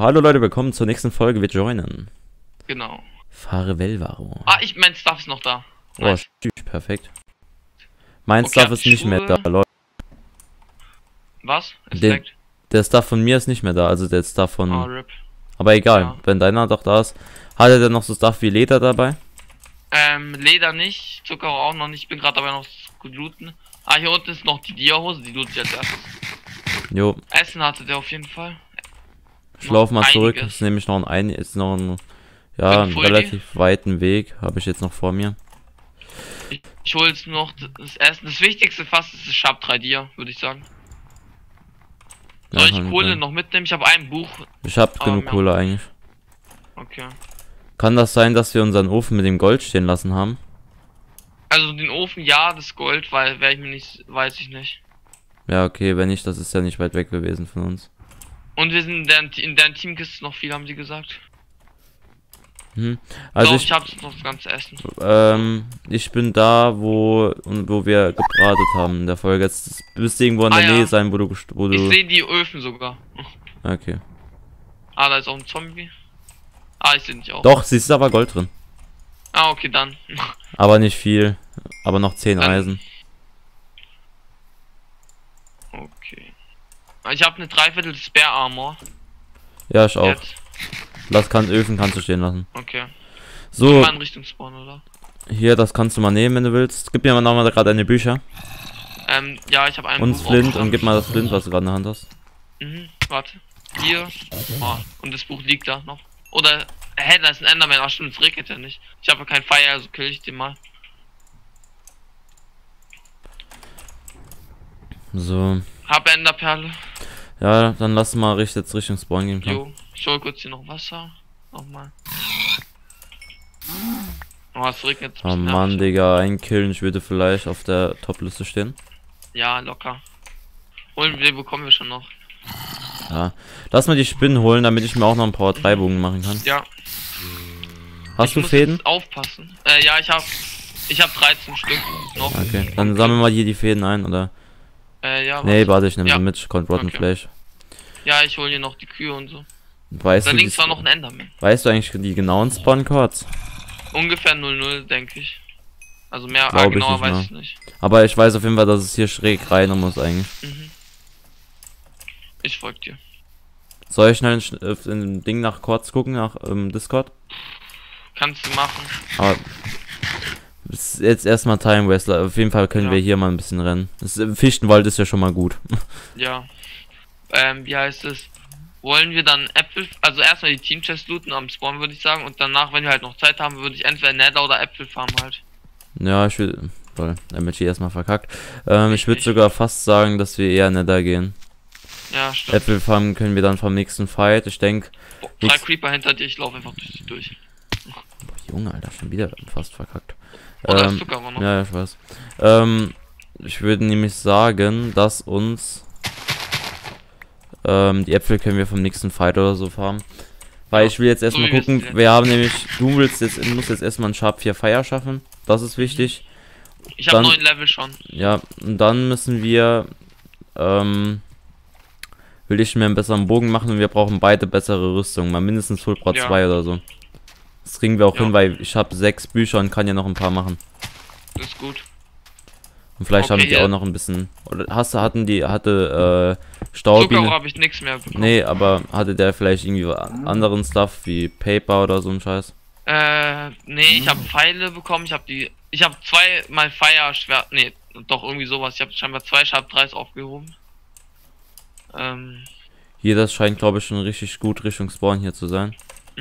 Hallo Leute, willkommen zur nächsten Folge. Wir joinen. Genau. Fahre Velvaro. Ah, mein Stuff ist noch da. Nice. Oh, tschüss, perfekt. Mein Okay, Stuff ist nicht mehr da, Leute. Was? Der Stuff von mir ist nicht mehr da, also der Stuff von... RIP. Aber egal, Ja. wenn deiner doch da ist. Hat er denn noch so Stuff wie Leder dabei? Leder nicht, Zucker auch noch nicht. Ich bin gerade dabei noch zu looten. Ah, hier unten ist noch die Dia-Hose, die loot ich als erstes. Jo. Essen hatte der auf jeden Fall. Ich laufe mal zurück, einiges. ist nämlich noch ein einen relativ weiten Weg, habe ich jetzt noch vor mir. Ich hole jetzt noch das Essen. Das Wichtigste fast ist das Sharp 3 Dia, würde ich sagen. Soll ich Kohle noch mitnehmen? Ich habe ein Buch. Ich habe genug Kohle eigentlich. Okay. Kann das sein, dass wir unseren Ofen mit dem Gold stehen lassen haben? Also den Ofen, ja, das Gold, weil weiß ich nicht. Ja, okay, wenn nicht, das ist ja nicht weit weg gewesen von uns. Und wir sind in deren Teamkiste noch viel, haben sie gesagt. Also so, ich habe noch das ganze Essen. Ich bin da, wo wir gebratet haben in der Folge. Jetzt müsste irgendwo in der Nähe sein, wo du... Ich sehe die Öfen sogar. Okay. Ah, da ist auch ein Zombie. Ah, ich sehe nicht auch. Doch, siehst du aber Gold drin. Ah, okay, dann. Aber nicht viel. Aber noch 10 Eisen. Okay. Ich habe eine Dreiviertel Spare Armor. Ja, ich auch. Jetzt. Öfen kannst du stehen lassen. Okay. So. Mal in Richtung Spawn, oder? Hier, das kannst du mal nehmen, wenn du willst. Gib mir mal nochmal gerade deine Bücher. Ja, ich habe einen. Und Flint, und gib mal das Flint, was du gerade in der Hand hast. Warte. Hier. Oh, und das Buch liegt da noch. Oder, da ist ein Enderman. Ach stimmt, es regnet ja nicht. Ich habe kein Feuer, also kill ich den mal. So. Hab Enderperle. Ja, dann lass mal jetzt Richtung Spawn gehen. Jo, ich hol kurz hier noch Wasser. Nochmal. Oh, es regnet. Oh Mann, Digga, ein Killen, ich würde vielleicht auf der Top-Liste stehen. Ja, locker. Holen wir, bekommen wir schon noch. Ja. Lass mal die Spinnen holen, damit ich mir auch noch einen Power 3 Bogen machen kann. Ja. Hast du Fäden? Aufpassen. Ja, ich hab 13 Stück noch. Okay, dann sammeln wir hier die Fäden ein, oder? Ja. Nee, warte, ich nehme sie mit, kommt Rotten Fleisch. Ja, ich hole hier noch die Kühe und so. Weißt da du, links war noch ein Enderman. Weißt du eigentlich die genauen Spawn-Codes? Ungefähr 00, denke ich. Also mehr, genauer weiß ich nicht. Aber ich weiß auf jeden Fall, dass es hier schräg rein muss eigentlich. Ich folge dir. Soll ich schnell in Ding nach Codes gucken, nach Discord? Kannst du machen. Aber ist jetzt erstmal Time Wrestler. Auf jeden Fall können wir hier mal ein bisschen rennen. Das Fichtenwald ist ja schon mal gut. Ja. Wie heißt es? Wollen wir dann Äpfel, also erstmal die Team Chest looten am Spawn, würde ich sagen, und danach, wenn wir halt noch Zeit haben, würde ich entweder Nether oder Äpfel farmen halt. Ja, ich will, weil MLG erstmal verkackt. Ich würde sogar fast sagen, dass wir eher Nether gehen. Ja, stimmt. Äpfel farmen können wir dann vom nächsten Fight. Ich denke. 3 Creeper hinter dir, ich laufe einfach durch. Boah, Junge, Alter, schon wieder fast verkackt. Oder ist Zucker noch. Ja, ich weiß. Ich würde nämlich sagen, dass uns die Äpfel können wir vom nächsten Fight oder so farmen. Weil ich will jetzt erstmal gucken, wir haben nämlich, musst jetzt erstmal ein Sharp 4 Fire schaffen. Das ist wichtig. Ich habe 9 Level schon. Ja, und dann müssen wir, will ich mir einen besseren Bogen machen und wir brauchen beide bessere Rüstung. Mal mindestens Fullbra 2 oder so. Das kriegen wir auch hin, weil ich habe 6 Bücher und kann ja noch ein paar machen. Das ist gut. Und vielleicht haben die auch noch ein bisschen. Oder hatte Staubbiene. Zucker habe ich nichts mehr bekommen. Nee, aber hatte der vielleicht irgendwie anderen Stuff wie Paper oder so ein Scheiß? Nee, ich habe Pfeile bekommen. Ich habe 2 mal Feuerschwert. Nee, doch irgendwie sowas. Ich habe scheinbar 2 Sharp 3s aufgehoben. Hier, das scheint glaube ich schon richtig gut Richtung Spawn hier zu sein.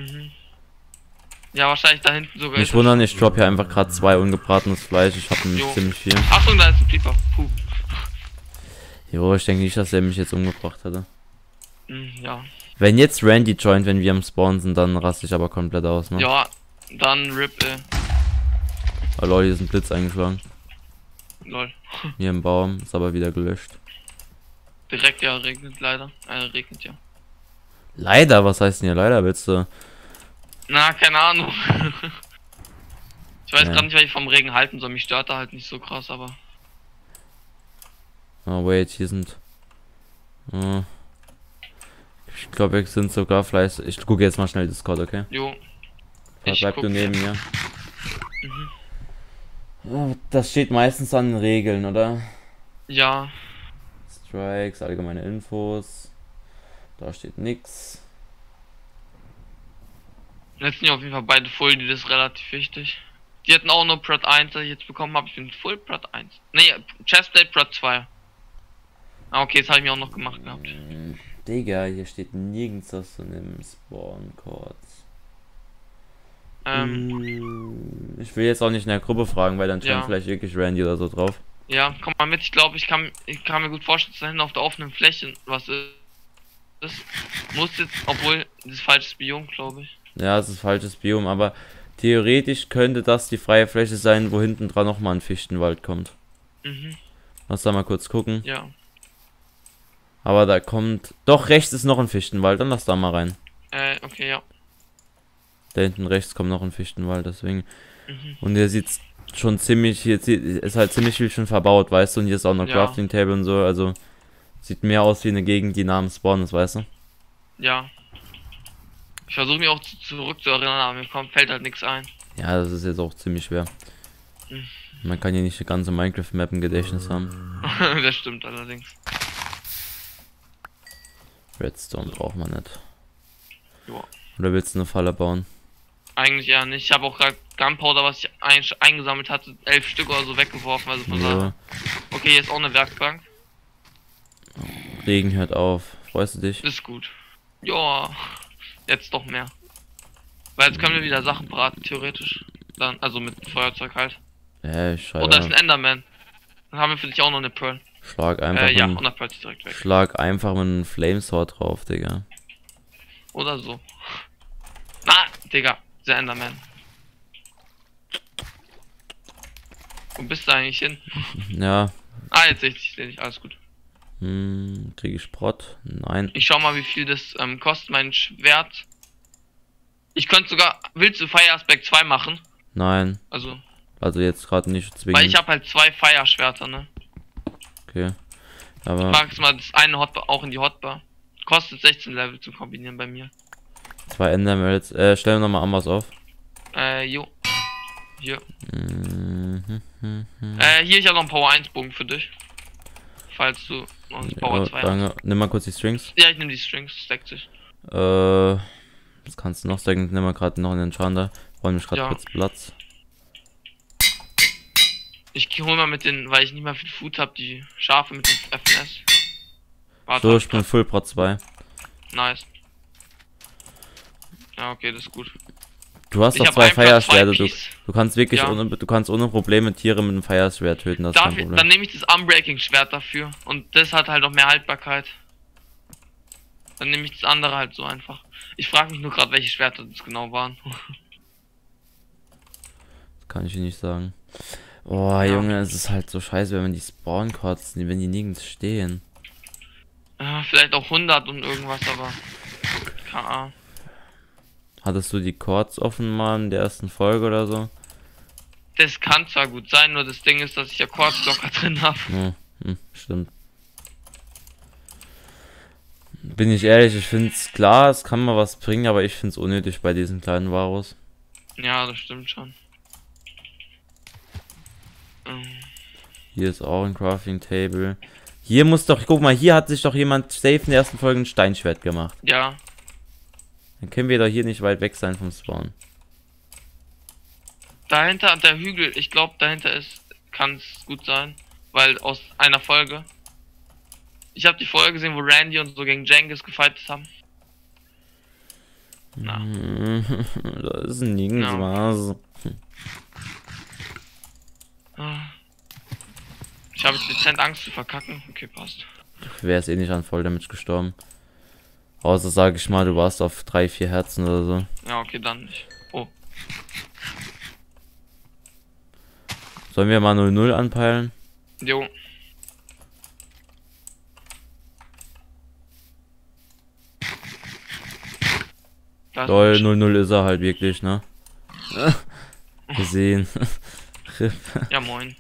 Ja, wahrscheinlich da hinten sogar. Nicht wundern, ich drop hier einfach gerade 2 ungebratenes Fleisch. Ich habe nämlich ziemlich viel. Achtung, da ist ein Creeper. Puh. Jo, ich denke nicht, dass er mich jetzt umgebracht hätte. Ja. Wenn jetzt Randy joint, wenn wir am Spawn sind, dann raste ich aber komplett aus, ne? Ja, dann RIP, Oh lol, hier ist ein Blitz eingeschlagen. Lol. Hier im Baum, ist aber wieder gelöscht. Direkt, ja, regnet leider. Regnet ja. Leider? Was heißt denn hier leider, willst du? Na, keine Ahnung. Ich weiß gerade nicht, was ich vom Regen halten soll. Mich stört er halt nicht so krass, aber... Oh wait, hier sind... Ich glaube, wir sind sogar vielleicht. Ich gucke jetzt mal schnell Discord, okay? Jo. Bleib du neben mir. Mhm. Ja, das steht meistens an den Regeln, oder? Ja. Strikes, allgemeine Infos. Da steht nix. Jetzt sind ja auf jeden Fall beide Full, die ist relativ wichtig. Die hatten auch nur Prot 1, das ich jetzt bekommen habe. Ich bin Full Prot 1. Nee, Chestplate Prot 2. Ah, okay, das habe ich mir auch noch gemacht gehabt. Digga, hier steht nirgends was von dem Spawn-Codes. Ich will jetzt auch nicht in der Gruppe fragen, weil dann stand vielleicht wirklich Randy oder so drauf. Ja, komm mal mit, ich glaube, ich kann mir gut vorstellen, dass da hinten auf der offenen Fläche was ist. Muss jetzt, obwohl, das ist falsches Biom, glaube ich. Ja, es ist falsches Biom, aber theoretisch könnte das die freie Fläche sein, wo hinten dran nochmal ein Fichtenwald kommt. Mhm. Lass da mal kurz gucken. Ja. Aber da kommt... Doch, rechts ist noch ein Fichtenwald, dann lass da mal rein. Okay, ja. Da hinten rechts kommt noch ein Fichtenwald, deswegen... Und hier sieht's schon ziemlich... Hier ist halt ziemlich viel schon verbaut, weißt du? Und hier ist auch noch Crafting Table und so, also... Sieht mehr aus wie eine Gegend, die nah am Spawn ist, weißt du? Ja. Ich versuche mich auch zurückzuerinnern, aber mir fällt halt nichts ein. Ja, das ist jetzt auch ziemlich schwer. Man kann hier nicht die ganze Minecraft-Map im Gedächtnis haben. Das stimmt allerdings. Redstone braucht man nicht. Joa. Oder willst du eine Falle bauen? Eigentlich eher nicht. Ich habe auch gerade Gunpowder, was ich eingesammelt hatte, 11 Stück oder so weggeworfen. Also von daher. Okay, hier ist auch eine Werkbank. Regen hört auf. Freust du dich? Ist gut. Ja, jetzt doch mehr. Weil jetzt können wir wieder Sachen braten, theoretisch. Dann, also mit Feuerzeug halt. Ich schreibe. Oh, da ist ein Enderman. Dann haben wir für dich auch noch eine Pearl. Schlag einfach. Ja, 100 Pearls direkt weg. Schlag einfach mit einem Flamesword drauf, Digga. Oder so. Na, Digga, der Enderman. Wo bist du eigentlich hin? Ja. Ah, jetzt sehe ich, alles gut. Kriege ich Sprott? Nein. Ich schau mal, wie viel das kostet, mein Schwert. Ich könnte sogar, willst du Fire Aspect 2 machen? Nein. Also jetzt gerade nicht zwingend. Weil ich habe halt 2 Fire-Schwerter, ne? Okay. Aber... Ich mag es mal das eine Hotbar auch in die Hotbar. Kostet 16 Level zu kombinieren bei mir. 2 Endermans. Stellen wir nochmal Amboss auf. Jo. Hier. Hier, ich habe noch einen Power 1 Bogen für dich. Falls du noch einen Power 2 hast. Nimm mal kurz die Strings. Ja, ich nehme die Strings, das deckt sich. Das kannst du noch stacken. Nimm mal gerade noch einen Enchanter. Wollen mich gerade kurz Platz. Ich hol mal mit den, weil ich nicht mehr viel Food habe, die Schafe mit dem FNS. Warte, so, ich bin Full Prot 2. Nice. Ja, okay, das ist gut. Du hast doch 2 Fire-Schwerter. Du kannst wirklich du kannst ohne Probleme Tiere mit einem Fire-Schwert töten. Das ist kein Problem. Dann nehme ich das Unbreaking-Schwert dafür. Und das hat halt noch mehr Haltbarkeit. Dann nehme ich das andere halt so einfach. Ich frage mich nur gerade, welche Schwerter das genau waren. Das kann ich dir nicht sagen. Oh, Junge, es ist halt so scheiße, wenn man die Spawn kotzen, wenn die nirgends stehen. Ja, vielleicht auch 100 und irgendwas, aber keine Ahnung. Hattest du die Chords offen mal in der ersten Folge oder so? Das kann zwar gut sein, nur das Ding ist, dass ich ja Chords locker drin habe. Stimmt. Bin ich ehrlich, ich finde es klar, es kann mal was bringen, aber ich finde es unnötig bei diesen kleinen Varus. Ja, das stimmt schon. Hier ist auch ein Crafting Table. Hier muss doch, guck mal, hier hat sich doch jemand safe in der ersten Folge ein Steinschwert gemacht. Ja. Dann können wir doch hier nicht weit weg sein vom Spawn. Dahinter an der Hügel, ich glaube dahinter kann es gut sein, weil aus einer Folge. Ich habe die Folge gesehen, wo Randy und so gegen Jengis gefightet haben. Na. Da ist nirgends was. Ich habe jetzt dezent Angst zu verkacken. Okay, passt. Wäre es eh nicht an Volldamage gestorben. Außer, sage ich mal, du warst auf 3-4 Herzen oder so. Ja, okay, dann nicht. Oh. Sollen wir mal 0-0 anpeilen? Jo. Lol, 0-0 ist er halt wirklich, ne? Gesehen. Ja, moin.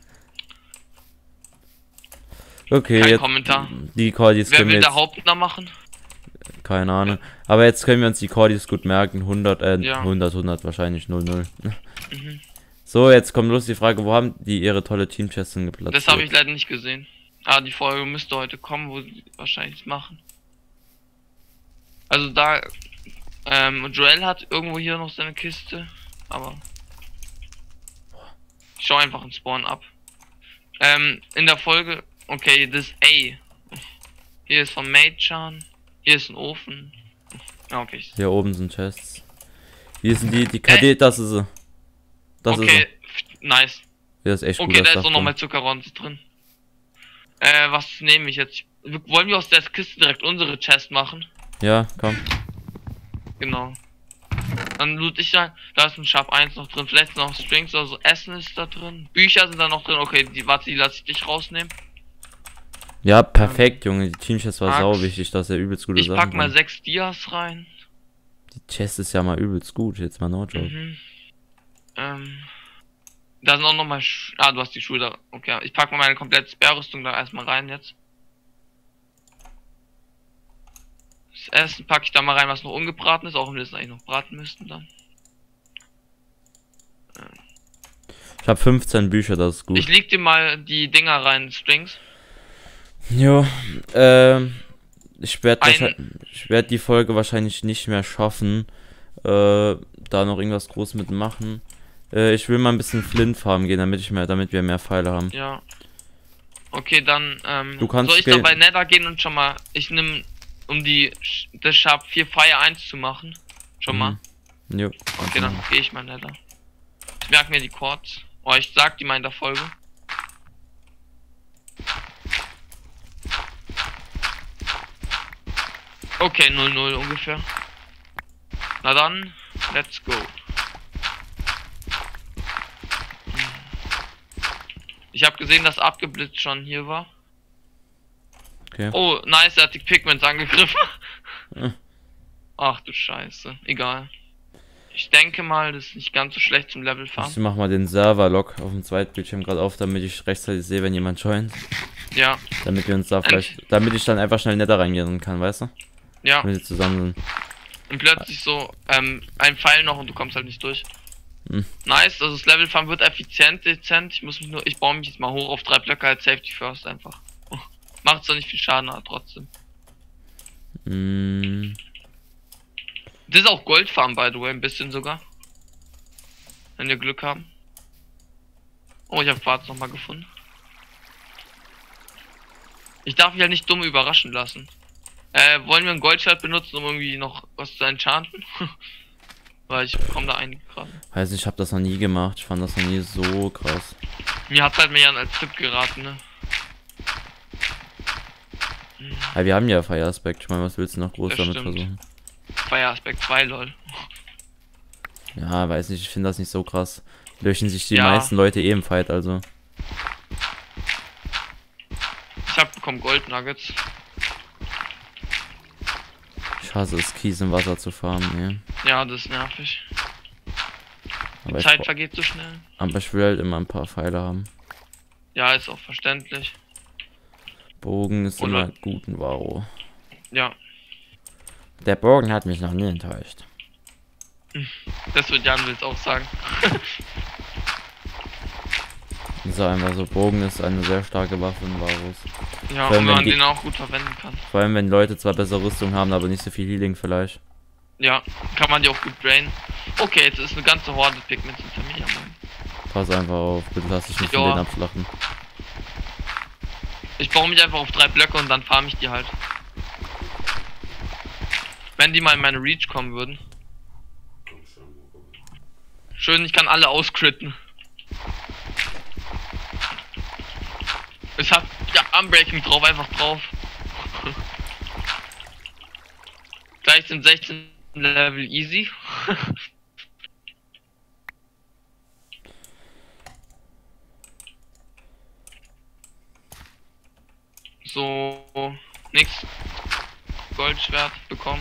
Okay, kein jetzt Kommentar. Die Cordis Wer können will wir der jetzt, Hauptner machen? Keine Ahnung. Aber jetzt können wir uns die Cordis gut merken. 100, Ja. 100 wahrscheinlich 00. Mhm. So, jetzt kommt los die Frage, wo haben die ihre tolle Team-Chests geplatzt? Das habe ich leider nicht gesehen. Ah, die Folge müsste heute kommen, wo sie wahrscheinlich machen. Also da, Joel hat irgendwo hier noch seine Kiste, aber ich schau einfach einen Spawn ab. In der Folge, okay, das A. Hier ist von Mage-Chan, hier ist ein Ofen. Ja, okay. Hier oben sind Chests. Hier sind die KD, das ist sie. Das ist Okay, nice. sie. Das ist echt gut. Okay, da ist auch nochmal Zuckerronze drin. Was nehme ich jetzt? Wollen wir aus der Kiste direkt unsere Chest machen? Ja, komm. Genau. Dann loot ich da ist ein Sharp 1 noch drin, vielleicht noch Strings oder so, Essen ist da drin, Bücher sind da noch drin, okay, die lasse ich dich rausnehmen. Ja, perfekt, Junge. Die Team-Chest war Axt. sau wichtig, dass er übelst gute Ich Sachen pack mal kann. 6 Dias rein. Die Chest ist ja mal übelst gut, jetzt mal no joke. Mhm. Da sind auch noch mal du hast die Schuhe da. Okay, ich pack mal meine komplette Sperrrüstung da erstmal rein jetzt. Das Essen packe ich da mal rein, was noch ungebraten ist, auch wenn wir das eigentlich noch braten müssten dann. Ich habe 15 Bücher, das ist gut. Ich leg dir mal die Dinger rein, Strings. Jo, ich werde die Folge wahrscheinlich nicht mehr schaffen, da noch irgendwas groß mitmachen. Ich will mal ein bisschen Flint farmen gehen, damit wir mehr Pfeile haben. Ja. Okay, dann, Du kannst soll ich da bei Nether gehen und schon mal, ich nehme, um das Sharp 4 Fire 1 zu machen, schon mal. Jo. Okay, dann gehe ich mal Nether. Ich merke mir die Chords. Oh, ich sag die mal in der Folge. Okay, 0-0 ungefähr. Na dann, let's go. Ich habe gesehen, dass abgeblitzt schon hier war. Okay. Oh, nice, er hat die Pigments angegriffen. Hm. Ach du Scheiße, egal. Ich denke mal, das ist nicht ganz so schlecht zum Level fahren. Ich mach mal den Server-Log auf dem Zweitbildschirm gerade auf, damit ich rechtzeitig sehe, wenn jemand joint. Ja. Damit wir uns da damit ich dann einfach schnell netter reingehen kann, weißt du? Ja. Wenn wir zusammen sind. Und plötzlich so, ein Pfeil noch und du kommst halt nicht durch. Hm. Nice, also das Levelfahren wird effizient, dezent. Ich baue mich jetzt mal hoch auf 3 Blöcke als Safety First einfach. Macht zwar nicht viel Schaden, aber trotzdem. Mm. Das ist auch Goldfarm, by the way, ein bisschen sogar. Wenn wir Glück haben. Oh, ich habe Quarz nochmal gefunden. Ich darf mich halt nicht dumm überraschen lassen. Wollen wir ein Goldschwert benutzen, um irgendwie noch was zu enchanten? Weil ich bekomme da einige gerade. Weiß nicht, ich habe das noch nie gemacht. Ich fand das noch nie so krass. Mir hat halt Jan als Tipp geraten, ne? Ja, wir haben ja Fire Aspect. Ich meine, was willst du noch groß Das damit stimmt. versuchen? Fire Aspect 2, lol. Ja, weiß nicht, ich finde das nicht so krass. Löschen sich die Ja. meisten Leute eh im Fight, also. Ich hab bekommen Gold Nuggets. Ich hasse es, Kies im Wasser zu farmen, Ja, das ist nervig. Aber Die Zeit vergeht so schnell. aber ich will halt immer ein paar Pfeile haben. Ja, ist auch verständlich. Bogen ist Oder- immer gut, wow. Ja, Der Bogen hat mich noch nie enttäuscht. das wird Jan will's auch sagen. So einfach so, Bogen ist eine sehr starke Waffe in Varus. Ja, Vor allem, und wenn man die- den auch gut verwenden kann. Vor allem, wenn Leute zwar bessere Rüstung haben, aber nicht so viel Healing vielleicht. Ja, kann man die auch gut drainen. Okay, jetzt ist eine ganze Horde Pigments hinter mir. Ja, Mann. Pass einfach auf, bitte lass dich nicht von Ja. denen abschlachten. Ich baue mich einfach auf 3 Blöcke und dann farm ich die halt. Wenn die mal in meine Reach kommen würden. Schön, ich kann alle auscritten. Ich hab ja Unbreaking drauf, einfach drauf. Gleich sind 16 Level easy. So, nix. Goldschwert bekommen.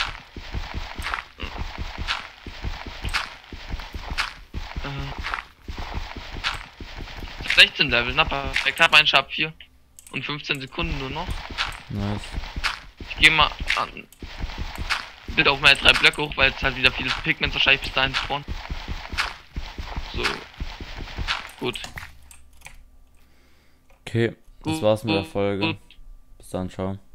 Äh. 16 Level, na perfekt. Hab einen Sharp 4. Und 15 Sekunden nur noch. Nice. Ich gehe mal an. Bitte auf meine 3 Blöcke hoch, weil jetzt halt wieder viele Pigments wahrscheinlich bis dahin spawnen. So. Gut. Okay, das war's mit der Folge. Gut. Bis dann, ciao.